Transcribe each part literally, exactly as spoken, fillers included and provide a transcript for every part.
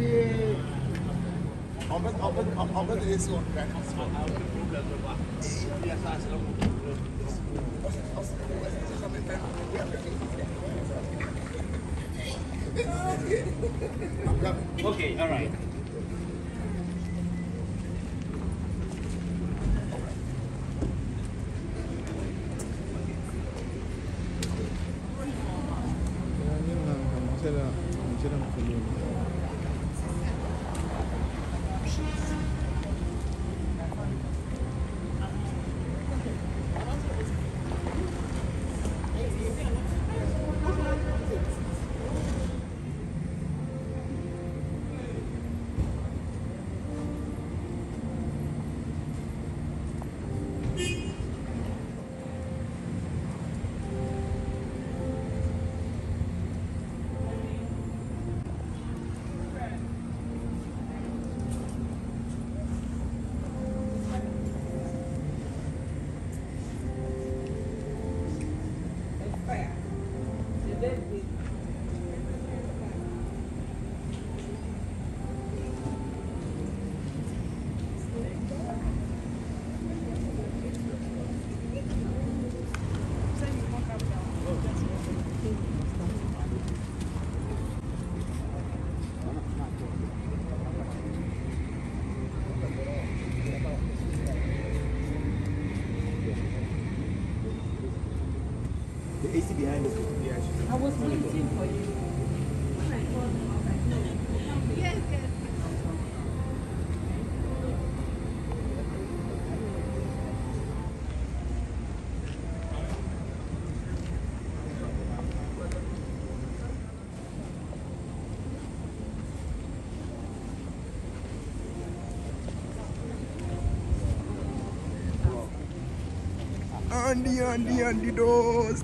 Okay, all right. A C behind us. I was waiting for you. When I called them, I was like, no. Yes, yes. Andy, Andy, Andy, dost.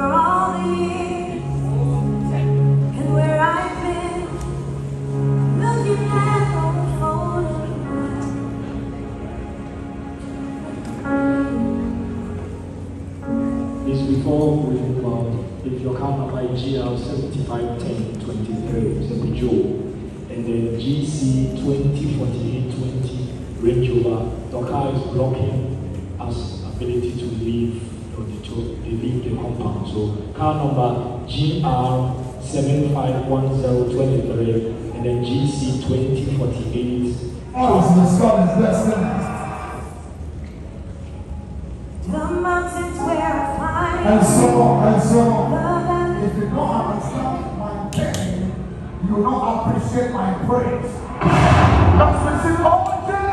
No before we move on, if your car number is G L seventy-five ten twenty-three, so the Joe, and then G C twenty forty-eight twenty Range Rover, the car is blocking us ability to leave or to leave the compound. So car number G R seven five one zero two three and then G C twenty forty-eight. Oh, the sun is destined. The mountains where I find And so, and so, if you don't understand my pain, you will not appreciate my praise. That's the O J!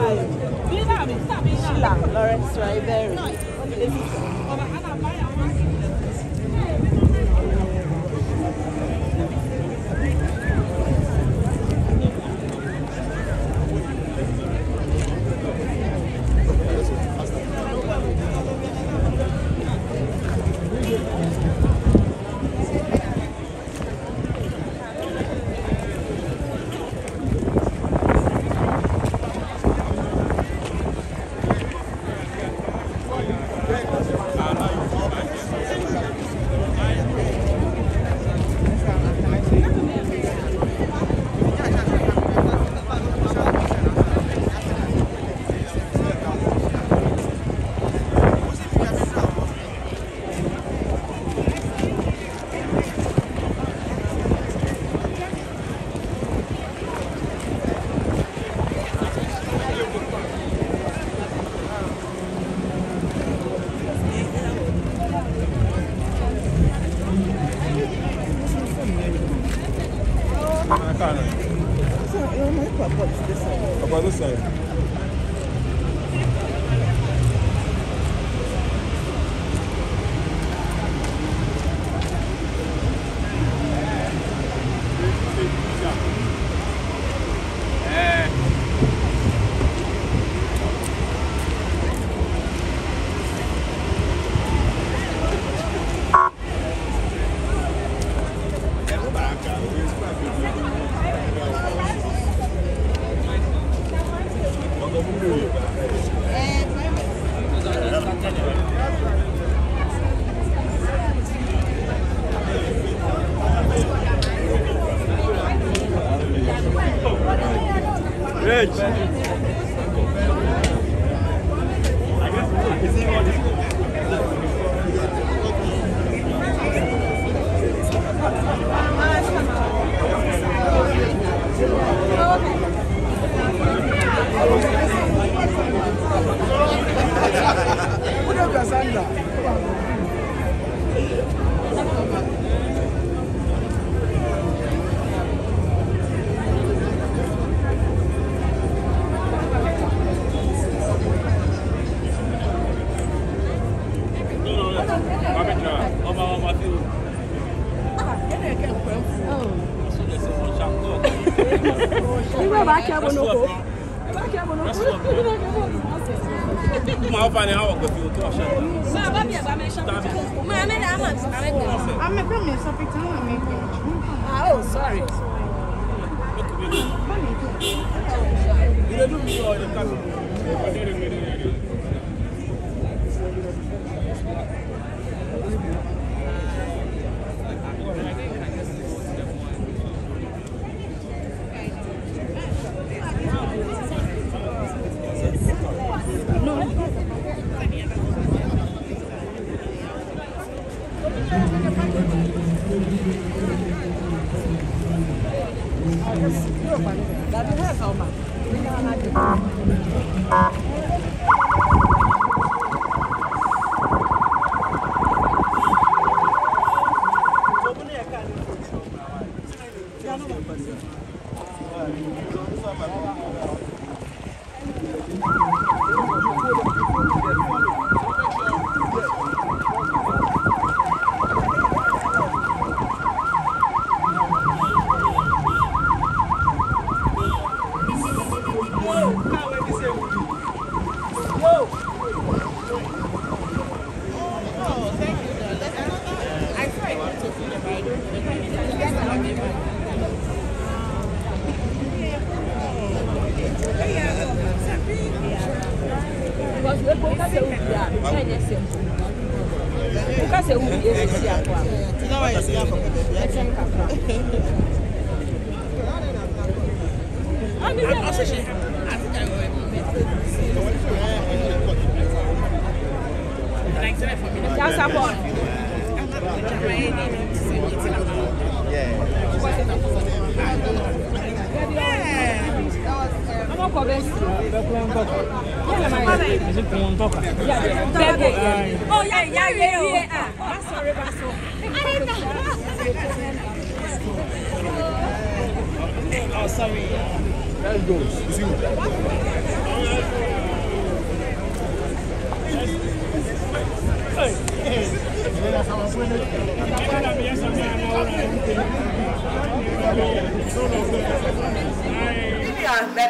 Lawrence Ribery. About this side. Oh, sorry. Oh, yeah, yeah, yeah, yeah. I'm sorry, I'm sorry. Oh, sorry. Let's go. You see?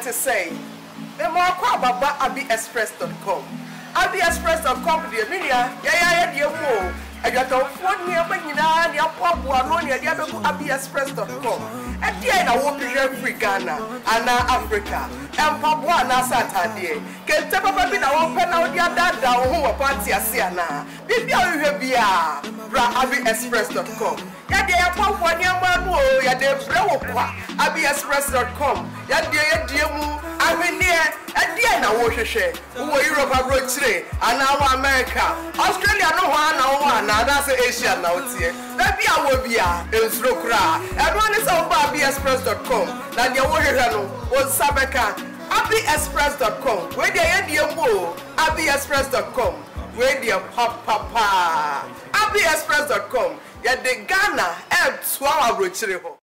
to say, the more about abi express dot com. abi express dot com, dear Minia, yeah, dear Mo. I got a phone near Bagina, near Papua, no near the other abi express dot com. And the end, I want to hear free Ghana, and now Africa, and Papua, and Saturday. Can tell Papa I want pen out the other down home party as Siana. Maybe I will be a abi express dot com. Yeah, they are Papua, near Manu, yeah, they're abi express dot com. Yeah, dear, dear Moo, I'm in there, and the end, I want to share. Who are Europe abroad today, and now America, Australia, no one, no one, and that's Asia now here. Maybe I will be a Srokra. Everyone is on abi express dot com. Now, the Warrior was Sabeka, abi express dot com. Where they are, dear Moo, abi express dot com. Where they are, Papa, abi express dot com. Yeah, the Ghana, and Swallow Rochero.